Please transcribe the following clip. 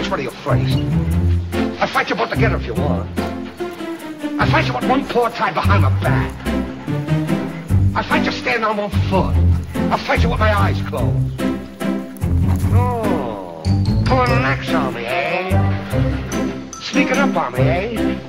which one of you first? I'll fight you both together if you want. I'll fight you with one paw tied behind my back. I'll fight you standing on one foot. I'll fight you with my eyes closed. Oh, pulling an axe on me, eh? Sneaking up on me, eh?